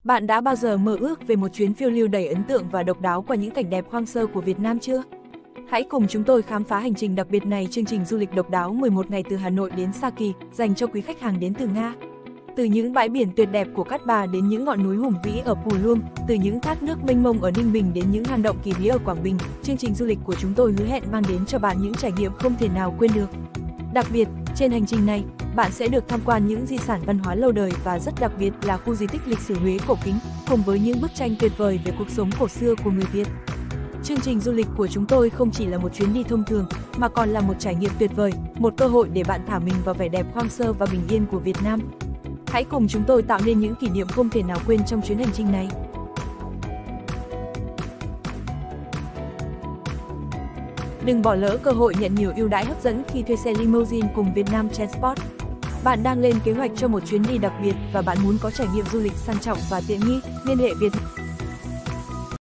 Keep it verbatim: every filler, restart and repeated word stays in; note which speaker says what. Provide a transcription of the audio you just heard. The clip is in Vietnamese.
Speaker 1: Bạn đã bao giờ mơ ước về một chuyến phiêu lưu đầy ấn tượng và độc đáo qua những cảnh đẹp hoang sơ của Việt Nam chưa? Hãy cùng chúng tôi khám phá hành trình đặc biệt này, chương trình du lịch độc đáo mười một ngày từ Hà Nội đến Sa Kỳ, dành cho quý khách hàng đến từ Nga. Từ những bãi biển tuyệt đẹp của Cát Bà đến những ngọn núi hùng vĩ ở Pù Luông, từ những thác nước mênh mông ở Ninh Bình đến những hang động kỳ bí ở Quảng Bình, chương trình du lịch của chúng tôi hứa hẹn mang đến cho bạn những trải nghiệm không thể nào quên được. Đặc biệt, trên hành trình này, bạn sẽ được tham quan những di sản văn hóa lâu đời và rất đặc biệt là khu di tích lịch sử Huế cổ kính, cùng với những bức tranh tuyệt vời về cuộc sống cổ xưa của người Việt. Chương trình du lịch của chúng tôi không chỉ là một chuyến đi thông thường, mà còn là một trải nghiệm tuyệt vời, một cơ hội để bạn thả mình vào vẻ đẹp hoang sơ và bình yên của Việt Nam. Hãy cùng chúng tôi tạo nên những kỷ niệm không thể nào quên trong chuyến hành trình này. Đừng bỏ lỡ cơ hội nhận nhiều ưu đãi hấp dẫn khi thuê xe limousine cùng Vietnam Transport. Bạn đang lên kế hoạch cho một chuyến đi đặc biệt và bạn muốn có trải nghiệm du lịch sang trọng và tiện nghi, liên hệ Việt